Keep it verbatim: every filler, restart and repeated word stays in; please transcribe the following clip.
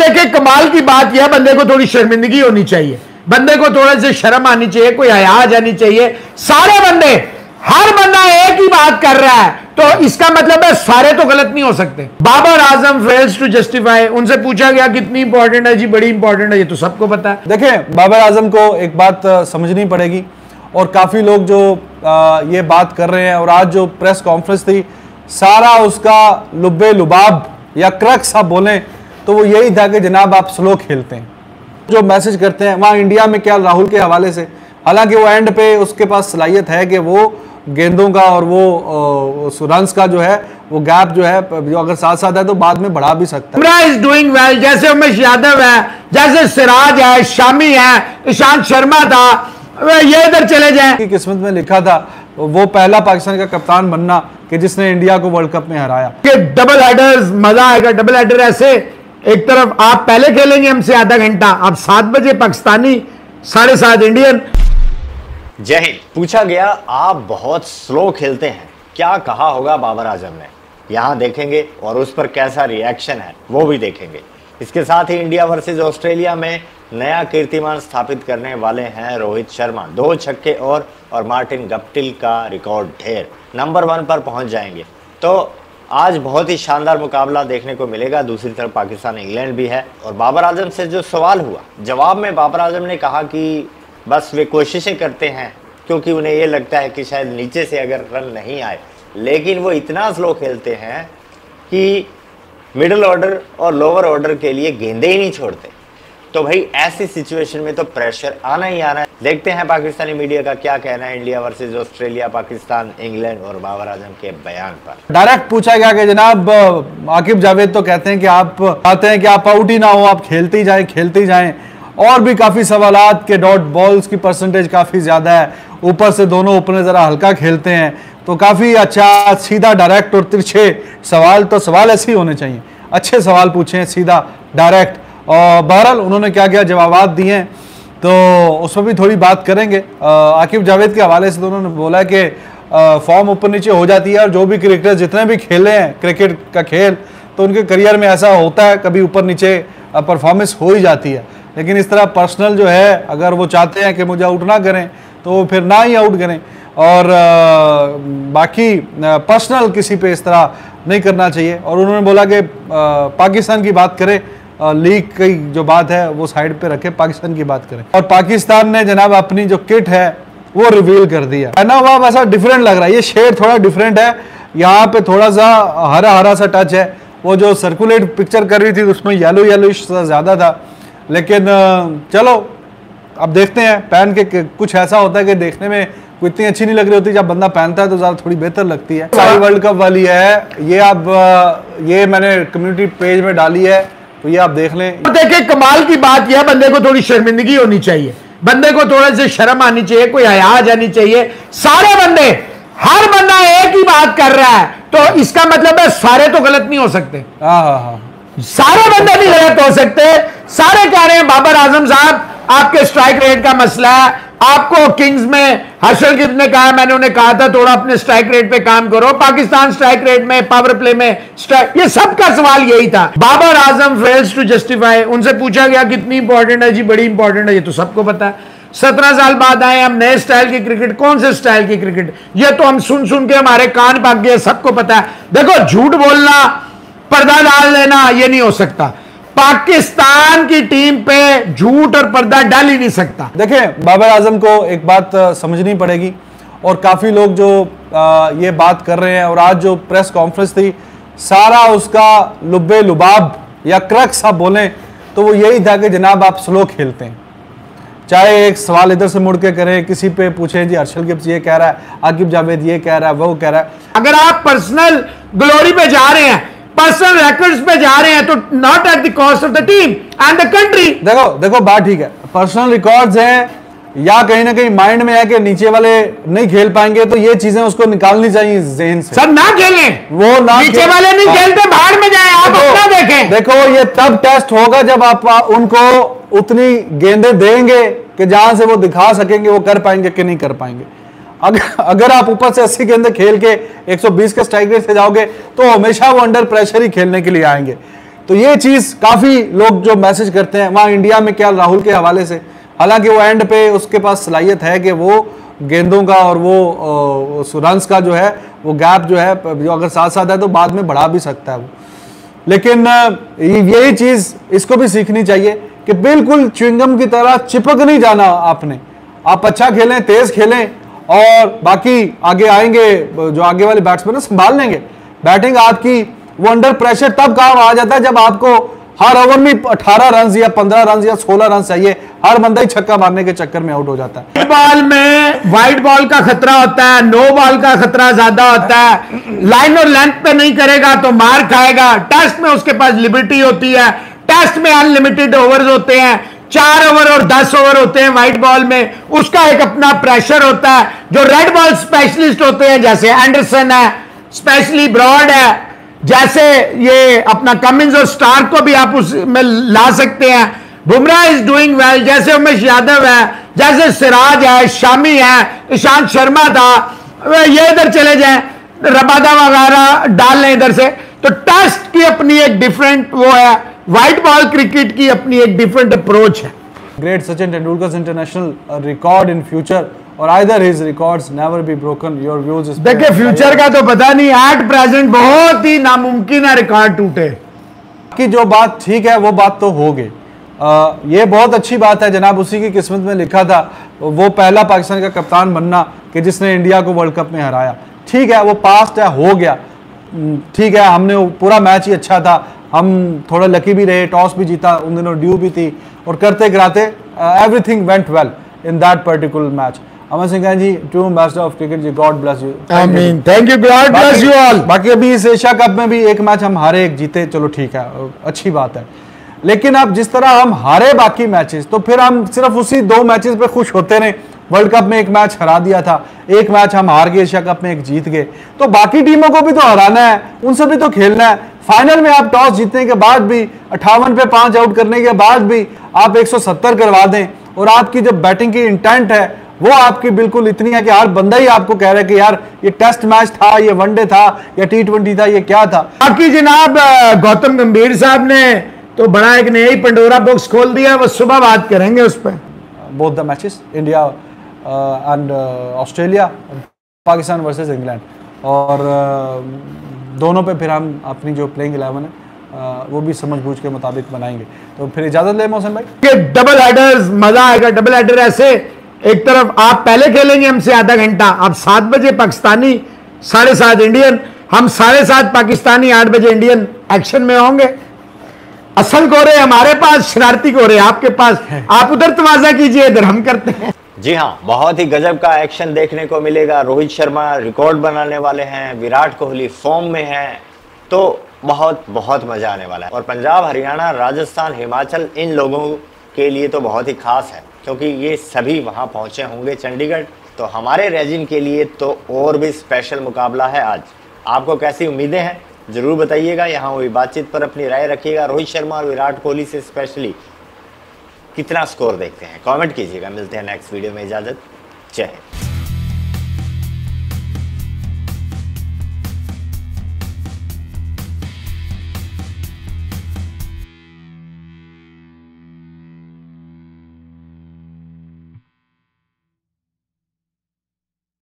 देखिए, कमाल की बात यह, बंदे को थोड़ी शर्मिंदगी होनी चाहिए, बंदे को थोड़े से शर्म आनी चाहिए, कोई हया जानी चाहिए। सारे बंदे, हर बंदा एक ही बात कर रहा है, तो इसका मतलब है सारे तो गलत नहीं हो सकते। Babar Azam fails to justify, उनसे पूछा गया कितनी इंपॉर्टेंट है जी, बड़ी इंपॉर्टेंट है, ये तो सबको पता है। देखें, बाबर आजम को एक बात समझनी पड़ेगी, और काफी लोग जो आ, ये बात कर रहे हैं, और आज जो प्रेस कॉन्फ्रेंस थी, सारा उसका लुब्बे लुबाब या क्रक्स आप बोलें तो वो यही था कि जनाब आप स्लो खेलते हैं, जो मैसेज करते हैं वहाँ इंडिया में क्या राहुल के हवाले से। हालांकि वो एंड पे उसके पास सलाहियत है कि वो गेंदों का और वो रन्स का जो है वो गैप जो है, जो अगर साथ साथ है तो बाद में बढ़ा भी सकता है। बुमराह इज डूइंग वेल, जैसे उमेश यादव है, जैसे सिराज है, शामी है, ईशांत शर्मा था, ये इधर चले जाए। की किस्मत में लिखा था वो पहला पाकिस्तान का कप्तान बनना कि जिसने इंडिया को वर्ल्ड कप में हराया। कि डबल हेडर्स मजा आएगा, डबल हेडर ऐसे, एक तरफ आप पहले खेलेंगे हमसे आधा घंटा, अब सात बजे पाकिस्तानी, साढ़े सात इंडियन। जय हिंद। पूछा गया आप बहुत स्लो खेलते हैं, क्या कहा होगा बाबर आजम ने, यहाँ देखेंगे, और उस पर कैसा रिएक्शन है वो भी देखेंगे। इसके साथ ही इंडिया वर्सेस ऑस्ट्रेलिया में नया कीर्तिमान स्थापित करने वाले हैं रोहित शर्मा, दो छक्के और और मार्टिन गप्टिल का रिकॉर्ड ढेर नंबर वन पर पहुंच जाएंगे। तो आज बहुत ही शानदार मुकाबला देखने को मिलेगा। दूसरी तरफ पाकिस्तान इंग्लैंड भी है, और बाबर आजम से जो सवाल हुआ, जवाब में बाबर आजम ने कहा कि बस वे कोशिशें करते हैं क्योंकि उन्हें ये लगता है कि शायद नीचे से अगर रन नहीं आए, लेकिन वो इतना स्लो खेलते हैं कि मिडिल ऑर्डर और लोअर ऑर्डर के लिए गेंदे ही नहीं छोड़ते। तो भाई ऐसी सिचुएशन में तो प्रेशर आना ही आना है। देखते हैं पाकिस्तानी मीडिया का क्या कहना है India versus Australia, Pakistan, England और बाबर आजम के बयान पर। डायरेक्ट पूछा गया कि जनाब आकिब जावेद तो कहते हैं कि आप चाहते हैं कि आप आउट ही ना हो, आप खेलते ही जाएं खेलते ही जाएं, और भी काफी सवालात के डॉट बॉल्स की परसेंटेज काफी ज्यादा है, ऊपर से दोनों ओपनर जरा हल्का खेलते हैं, तो काफी अच्छा सीधा डायरेक्ट और तिरछे सवाल, तो सवाल ऐसे ही होने चाहिए, अच्छे सवाल पूछे हैं, सीधा डायरेक्ट। और बहरहाल उन्होंने क्या क्या जवाबात दिए हैं तो उस पर भी थोड़ी बात करेंगे। आकिब जावेद के हवाले से तो उन्होंने बोला कि फॉर्म ऊपर नीचे हो जाती है, और जो भी क्रिकेटर जितने भी खेले हैं क्रिकेट का खेल, तो उनके करियर में ऐसा होता है, कभी ऊपर नीचे परफॉर्मेंस हो ही जाती है। लेकिन इस तरह पर्सनल जो है, अगर वो चाहते हैं कि मुझे आउट ना करें तो फिर ना ही आउट करें, और आ, बाकी पर्सनल किसी पे इस तरह नहीं करना चाहिए। और उन्होंने बोला कि पाकिस्तान की बात करें, लीग की जो बात है वो साइड पे रखे, पाकिस्तान की बात करें। और पाकिस्तान ने जनाब अपनी जो किट है वो रिवील कर दिया है ना, वह ऐसा डिफरेंट लग रहा है, ये शेड थोड़ा डिफरेंट है, यहाँ पे थोड़ा सा हरा हरा सा टच है। वो जो सर्कुलेट पिक्चर कर रही थी उसमें येलो येलो ज़्यादा था, लेकिन चलो अब देखते हैं। पहन के कुछ ऐसा होता है कि देखने में कोई इतनी अच्छी नहीं लग रही होती, जब बंदा पहनता है तो ज़्यादा थोड़ी बेहतर लगती है। सारी वर्ल्ड कप वाली है ये, अब ये मैंने कम्युनिटी पेज में डाली है, तो ये आप देख लें। देखिए, कमाल की बात यह, बंदे को थोड़ी शर्मिंदगी होनी चाहिए, बंदे को थोड़े से शर्म आनी चाहिए, कोई हया जानी चाहिए। सारे बंदे, हर बंदा एक ही बात कर रहा है, तो इसका मतलब है सारे तो गलत नहीं हो सकते। हाँ हाँ हाँ, सारे बंदे नहीं गलत हो सकते। सारे कह रहे हैं बाबर आजम साहब आपके स्ट्राइक रेट का मसला है, आपको किंग्स में हर्षल गिफ्ट ने कहा, मैंने उन्हें कहा था थोड़ा अपने स्ट्राइक रेट पे काम करो, पाकिस्तान स्ट्राइक रेट में, पावर प्ले में स्ट्राइक, ये सबका सवाल यही था। Babar Azam fails to justify, उनसे पूछा गया कितनी इंपॉर्टेंट है जी, बड़ी इंपॉर्टेंट है, ये तो सबको पता है। सत्रह साल बाद आए हम, नए स्टाइल की क्रिकेट, कौन से स्टाइल की क्रिकेट, ये तो हम सुन सुन के हमारे कान पक गए, सबको पता है। देखो, झूठ बोलना, पर्दा डाल देना, ये नहीं हो सकता। पाकिस्तान की टीम पे झूठ और पर्दा डाल ही नहीं सकता। देखें, बाबर आजम को एक बात समझनी पड़ेगी, और काफी लोग जो आ, ये बात कर रहे हैं, और आज जो प्रेस कॉन्फ्रेंस थी, सारा उसका लुब्बे लुबाब या क्रक्स आप बोलें तो वो यही था कि जनाब आप स्लो खेलते हैं। चाहे एक सवाल इधर से मुड़ के करें, किसी पे पूछे जी हर्षल गिफ्ट ये कह रहा है, आकिब जावेद ये कह रहा है, वो कह रहा है। अगर आप पर्सनल ग्लोरी पे जा रहे हैं, पर्सनल रिकॉर्ड्स पे जा रहे हैं, तो not at the cost of the team and the country. देखो देखो बात ठीक है, पर्सनल रिकॉर्ड्स हैं, या कहीं ना कहीं माइंड में है कि नीचे वाले नहीं खेल पाएंगे, तो ये चीजें उसको निकालनी चाहिए ज़हन से। सब ना खेलें, वो ना नीचे वाले नहीं खेलते, बाहर में जाए, आप अपना देखें। देखो, ये तब टेस्ट होगा जब आप उनको उतनी गेंदें देंगे कि जहां से वो दिखा सकेंगे वो कर पाएंगे कि नहीं कर पाएंगे। अगर अगर आप ऊपर से अस्सी गेंदें खेल के एक सौ बीस के स्ट्राइक रेट से जाओगे तो हमेशा वो अंडर प्रेशर ही खेलने के लिए आएंगे। तो ये चीज काफी लोग जो मैसेज करते हैं वहां इंडिया में क्या राहुल के हवाले से, हालांकि वो एंड पे उसके पास सलाहियत है कि वो गेंदों का और वो रन्स का जो है वो गैप जो है जो अगर साथ साथ है तो बाद में बढ़ा भी सकता है वो। लेकिन यही चीज इसको भी सीखनी चाहिए कि बिल्कुल च्युइंगम की तरह चिपक नहीं जाना आपने, आप अच्छा खेलें, तेज खेलें और बाकी आगे आएंगे जो आगे वाले बैट्समैन संभाल लेंगे। बैटिंग आपकी वो अंडर प्रेशर तब काम आ जाता है जब आपको हर ओवर में अठारह रन या पंद्रह रन या सोलह रन चाहिए, हर बंदा ही छक्का मारने के चक्कर में आउट हो जाता है। बॉल में वाइड बॉल का खतरा होता है, नो बॉल का खतरा ज्यादा होता है, लाइन और लेंथ पे नहीं करेगा तो मार खाएगा। टेस्ट में उसके पास लिबर्टी होती है, टेस्ट में अनलिमिटेड ओवर्स होते हैं, चार ओवर और दस ओवर होते हैं वाइट बॉल में, उसका एक अपना प्रेशर होता है। जो रेड बॉल स्पेशलिस्ट होते हैं जैसे एंडरसन है, स्पेशली ब्रॉड है, जैसे ये अपना कमिंस और स्टार्क को भी आप उसमें ला सकते हैं। बुमराह इज डूइंग वेल, जैसे उमेश यादव है, जैसे सिराज है, शामी है, ईशांत शर्मा था, ये इधर चले जाएं, रबादा वगैरह डाल लें इधर से। तो टेस्ट की अपनी एक डिफरेंट वो है, व्हाइट बॉल क्रिकेट की अपनी एक डिफरेंट अप्रोच है। Great Sachin Tendulkar international record in future और either his records never be broken, your views? देखिए फ्यूचर का तो पता नहीं, एट प्रेजेंट बहुत ही नामुमकिन है रिकॉर्ड टूटे। कि जो बात ठीक है वो बात तो हो गई, ये बहुत अच्छी बात है जनाब, उसी की किस्मत में लिखा था वो पहला पाकिस्तान का कप्तान बनना कि जिसने इंडिया को वर्ल्ड कप में हराया। ठीक है वो पास्ट है, हो गया, ठीक है हमने पूरा मैच ही अच्छा था, हम थोड़ा लकी भी रहे, टॉस भी जीता, उन दिनों ड्यू भी थी और करते कराते everything went well in that particular match. Amar Singh ji, to master of cricket ji, God bless you. आमीन, thank you, God bless you all. बाकी अभी इस एशिया कप में भी एक मैच हम हारे एक जीते, चलो ठीक है अच्छी बात है, लेकिन अब जिस तरह हम हारे बाकी मैचेस तो फिर हम सिर्फ उसी दो मैचेस पे खुश होते रहे। वर्ल्ड कप में एक मैच हरा दिया था, एक मैच हम हार गए, एशिया कप में एक जीत गए, तो बाकी टीमों को भी तो हराना है, उनसे भी तो खेलना है। फाइनल में आप टॉस जीतने के बाद भी अट्ठावन पे पांच आउट करने के बाद भी आप एक सौ सत्तर करवा दें और आपकी जो बैटिंग की इंटेंट है वो आपकी बिल्कुल इतनी है कि हर बंदा ही आपको कह रहा है कि यार ये टेस्ट मैच था, ये वनडे था या टी ट्वेंटी था, ये क्या था। बाकी जनाब गौतम गंभीर साहब ने तो बड़ा एक नया ही पंडोरा बॉक्स खोल दिया, वो सुबह बात करेंगे उस पर। Both the matches India and Australia, Pakistan versus England, और uh, दोनों पे फिर हम अपनी जो प्लेइंग इलेवन है uh, वो भी समझ बूझ के मुताबिक बनाएंगे। तो फिर इजाजत ले मोहसिन भाई कि डबल हेडर्स मजा आएगा। डबल हेडर ऐसे, एक तरफ आप पहले खेलेंगे हमसे आधा घंटा, आप सात बजे पाकिस्तानी, साढ़े सात इंडियन, हम साढ़े सात पाकिस्तानी, आठ बजे इंडियन एक्शन में होंगे। असल कोरे हमारे पास, शरारती कोरे आपके पास, आप उधर तमाजा कीजिए, इधर हम करते हैं। जी हाँ, बहुत ही गजब का एक्शन देखने को मिलेगा। रोहित शर्मा रिकॉर्ड बनाने वाले हैं, विराट कोहली फॉर्म में है, तो बहुत बहुत मजा आने वाला है। और पंजाब, हरियाणा, राजस्थान, हिमाचल, इन लोगों के लिए तो बहुत ही खास है क्योंकि ये सभी वहां पहुंचे होंगे चंडीगढ़। तो हमारे रेजिन के लिए तो और भी स्पेशल मुकाबला है आज। आपको कैसी उम्मीदें हैं जरूर बताइएगा, यहाँ हुई बातचीत पर अपनी राय रखिएगा। रोहित शर्मा और विराट कोहली से स्पेशली कितना स्कोर देखते हैं कमेंट कीजिएगा। मिलते हैं नेक्स्ट वीडियो में, इजाजत, जय हिंद।